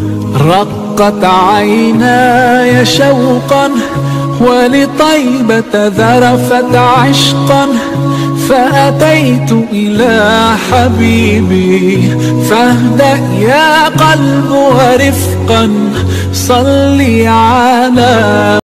رقت عيناي شوقا ولطيبة ذرفت عشقا، فأتيت إلى حبيبي فاهدأ يا قلب ورفقا، صلي على